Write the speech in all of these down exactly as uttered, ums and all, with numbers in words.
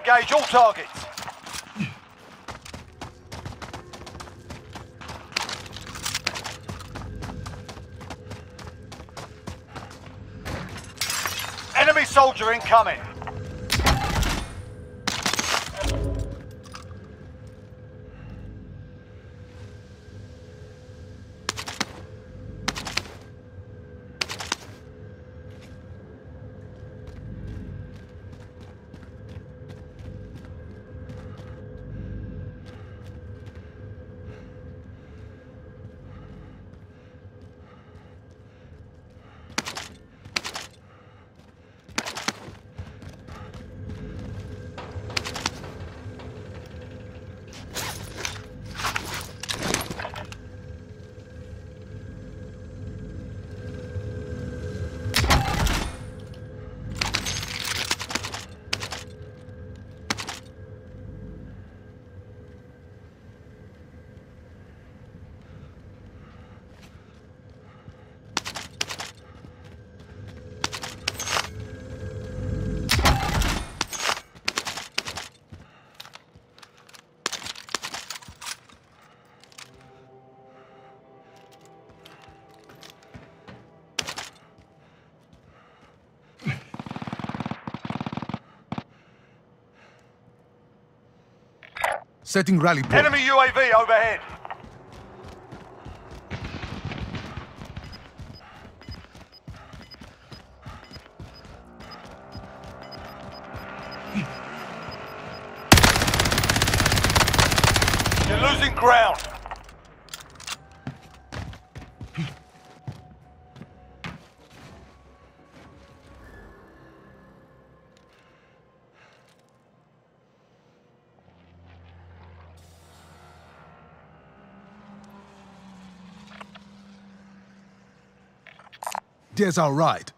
Engage all targets. Enemy soldier incoming. Setting rally point. Enemy U A V overhead. You're losing ground. There's our ride.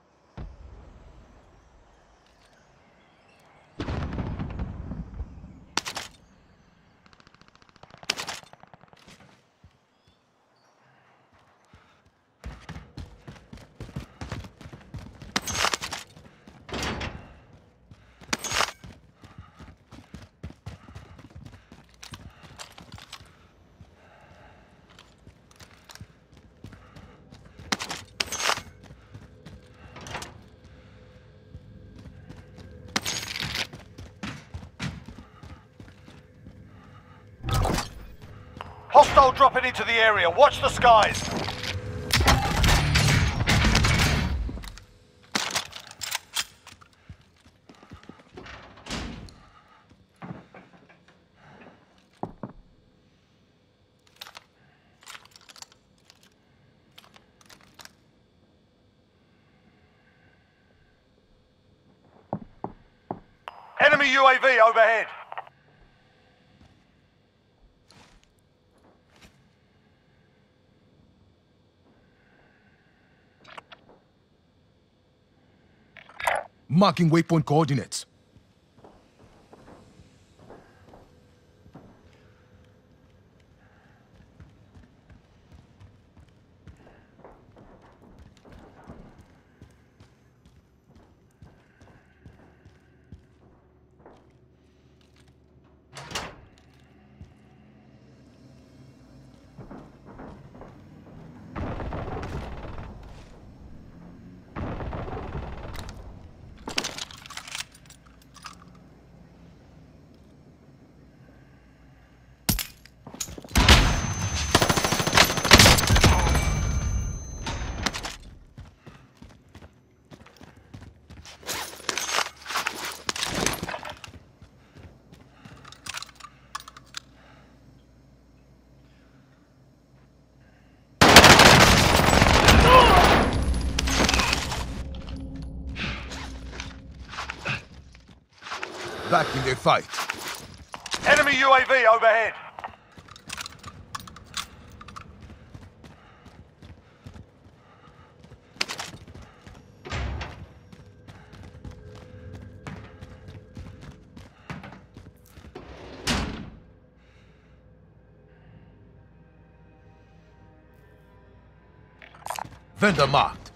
Hostile dropping into the area. Watch the skies. Enemy U A V overhead. Marking waypoint coordinates. Back in their fight. Enemy U A V overhead. Vendor marked.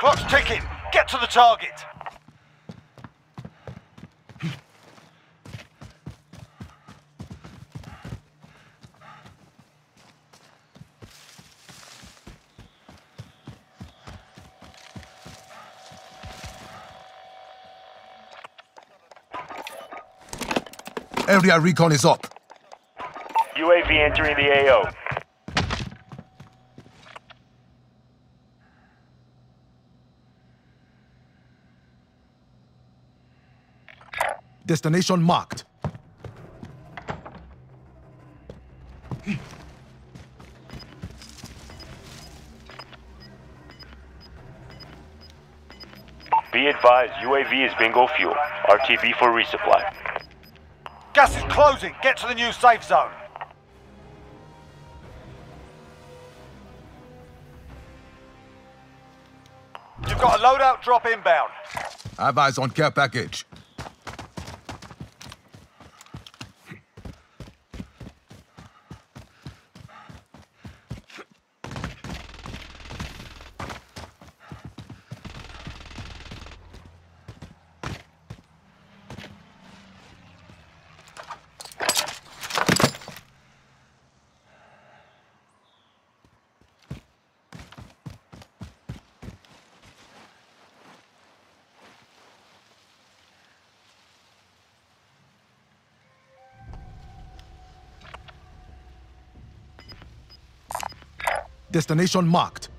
Clock's ticking. Get to the target. Area recon is up. U A V entering the A O. Destination marked. Be advised, U A V is bingo fuel. R T B for resupply. Gas is closing. Get to the new safe zone. You've got a loadout drop inbound. Have eyes on care package. Destination marked.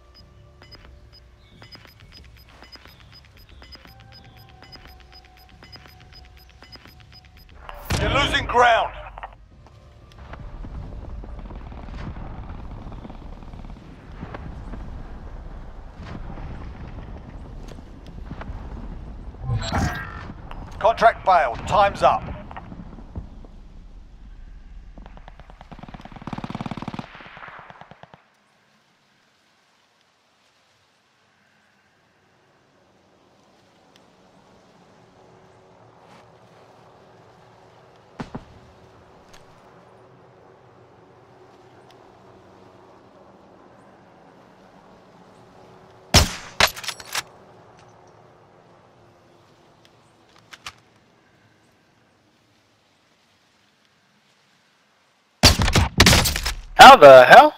You're losing ground. Contract failed. Time's up. How the hell?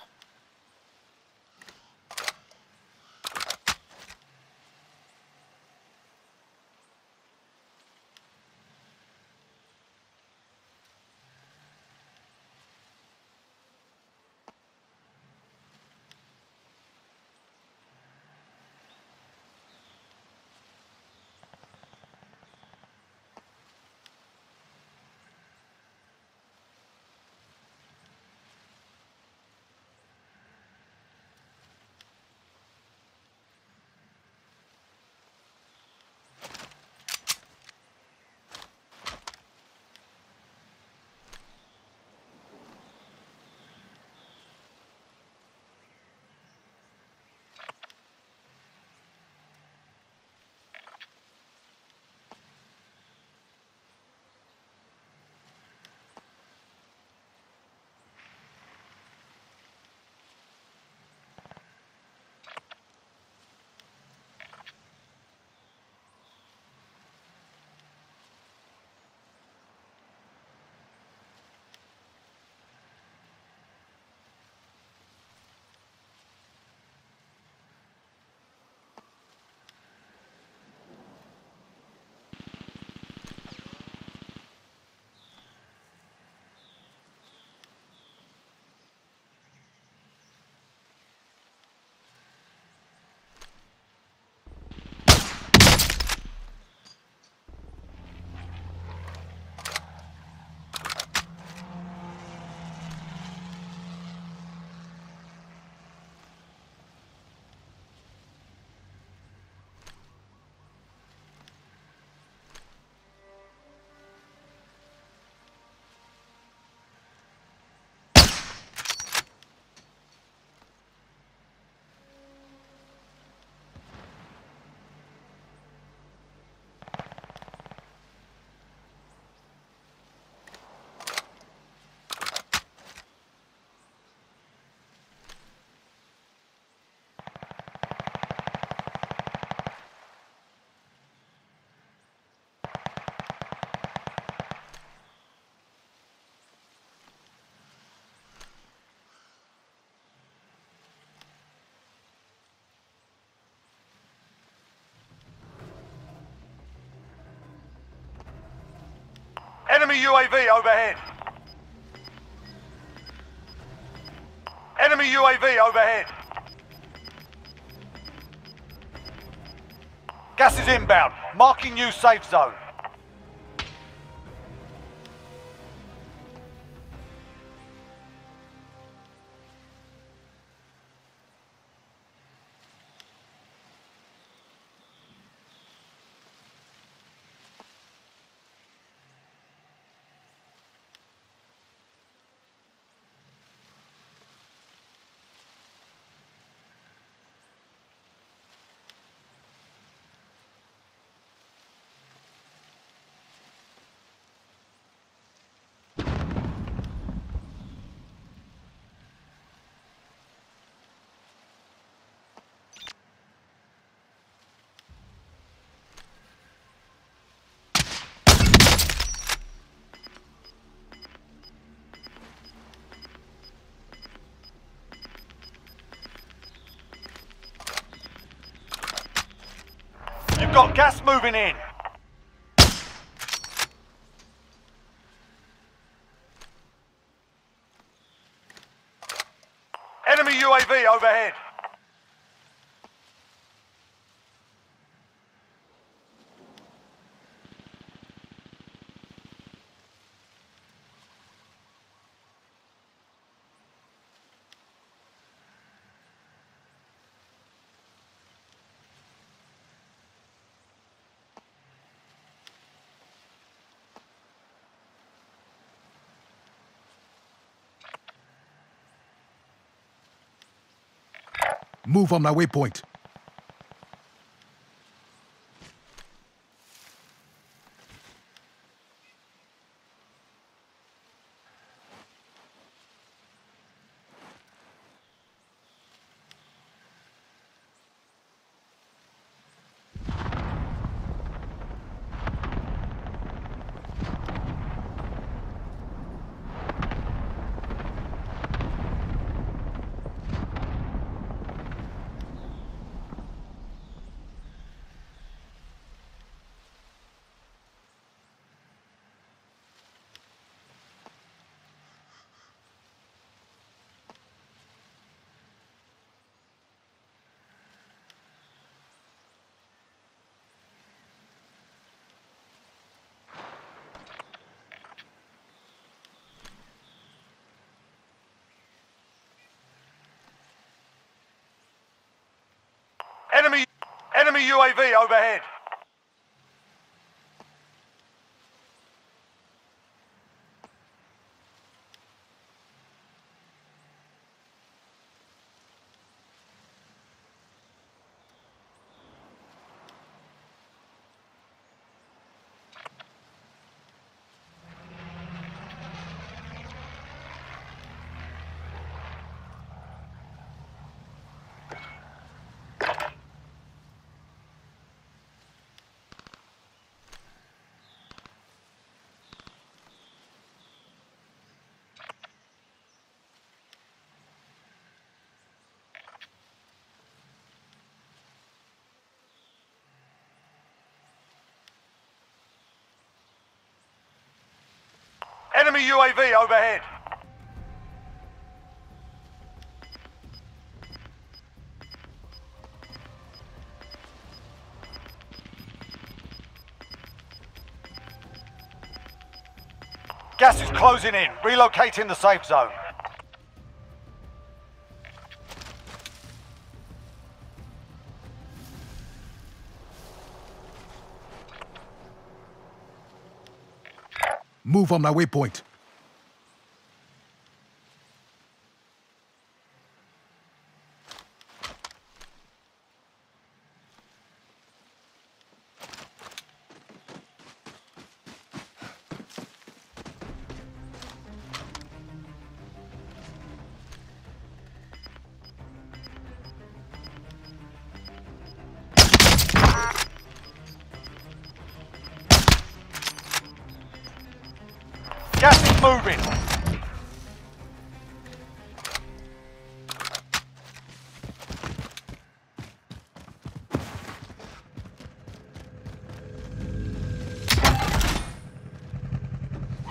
Enemy U A V overhead. Enemy U A V overhead. Gas is inbound. Marking new safe zone. You've got gas moving in. Enemy U A V overhead. Move on my waypoint. Enemy, enemy U A V overhead. Enemy U A V overhead. Gas is closing in. Relocating the safe zone. Move on my waypoint. Gas is moving.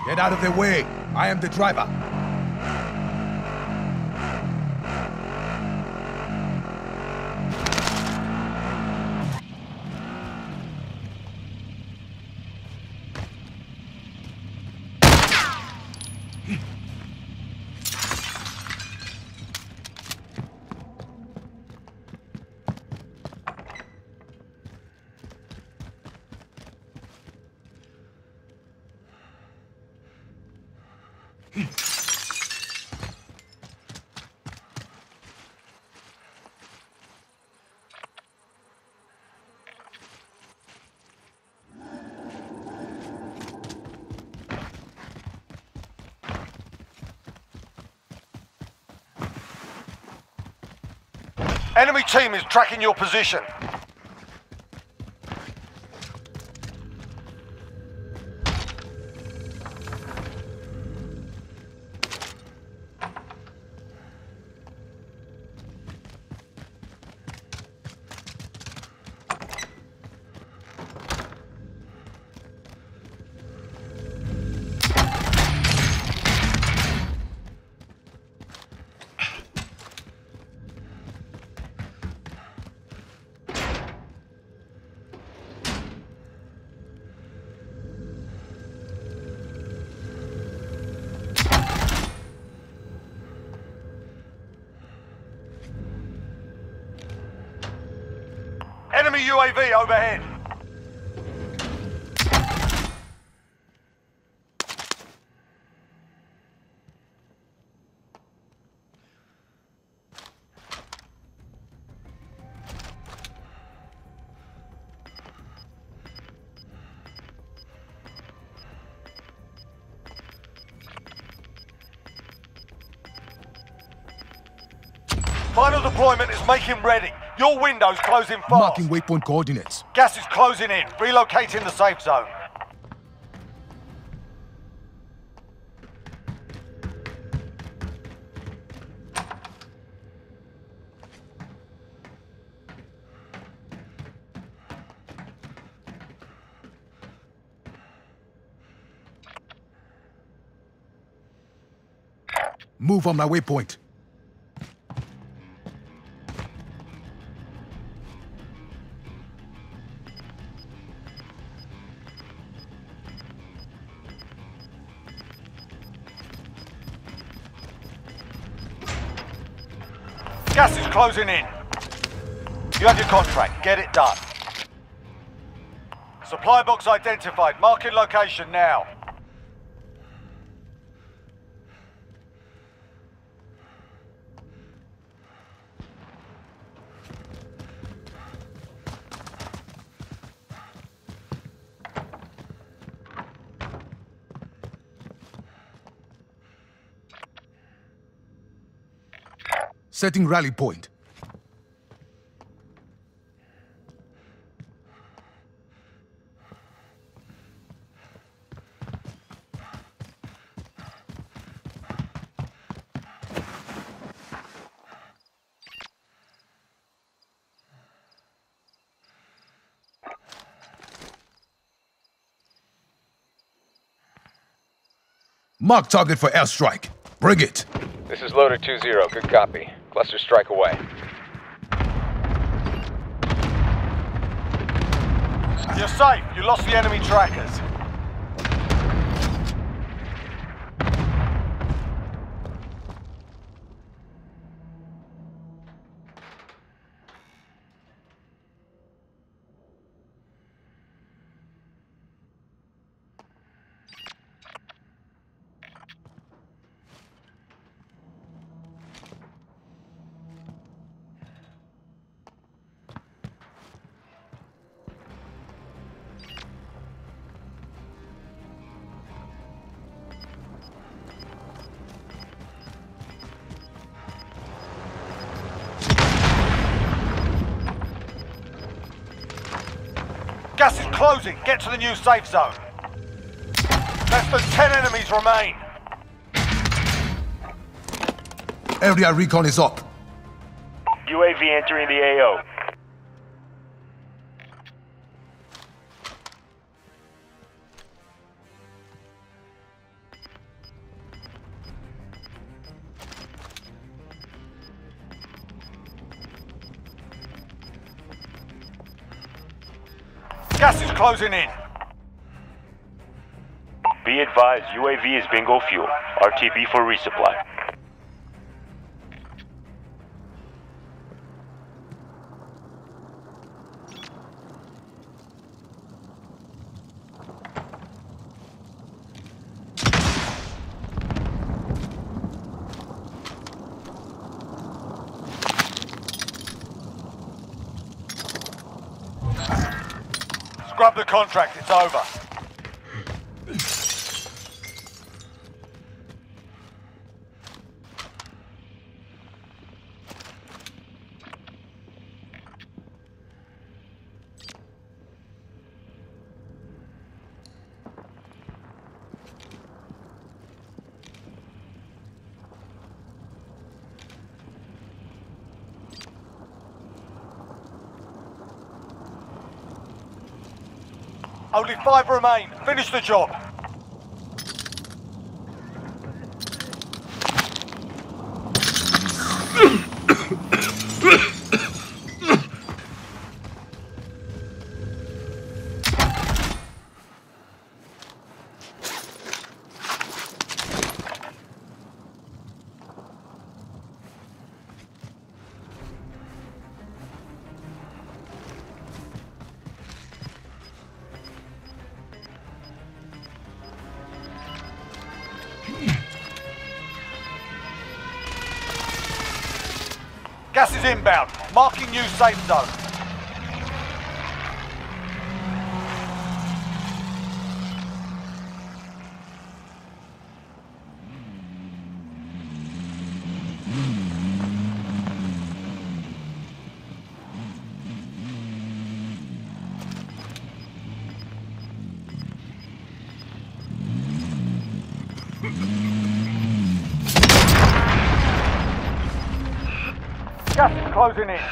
Get out of the way. I am the driver. Enemy team is tracking your position. Enemy U A V overhead. Final deployment is making ready. Your window's closing fast. Marking waypoint coordinates. Gas is closing in. Relocating the safe zone. Move on my waypoint. Gas is closing in. You have your contract. Get it done. Supply box identified. Marking location now. Setting rally point. Mark target for airstrike. Bring it. This is Loader two zero. Good copy. Cluster strike away. You're safe. You lost the enemy trackers. Gas is closing. Get to the new safe zone. Less than ten enemies remain. Area recon is up. U A V entering the A O. Gas is closing in. Be advised, U A V is bingo fuel. R T B for resupply. Scrub the contract, it's over. Only five remain. Finish the job. Gas is inbound. Marking new safe zone. Gas is closing in.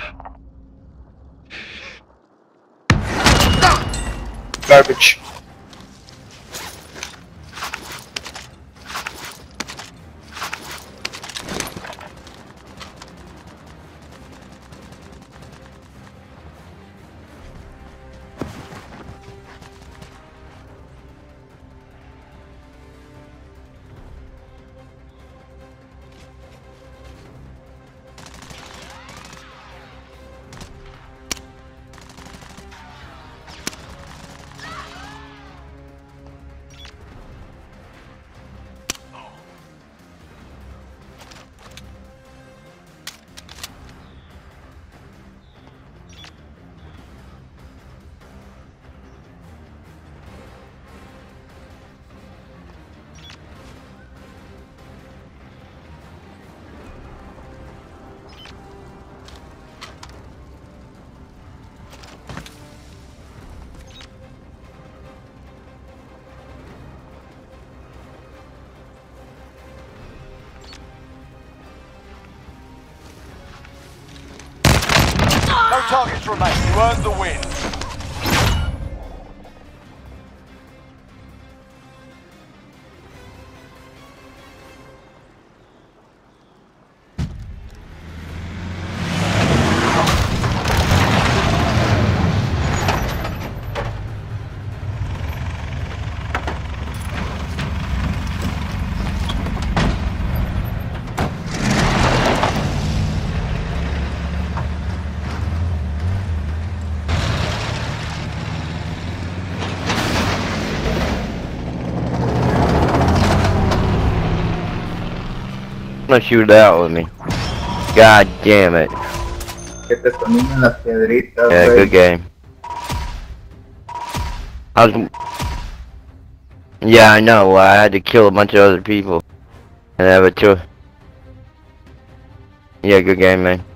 Garbage. No targets remain. You earned the win. Gonna shoot out with me. God damn it. Que te ponen las piedritas, Yeah, güey. good game. I was. Yeah, I know. I had to kill a bunch of other people, and have a two. Yeah, good game, man.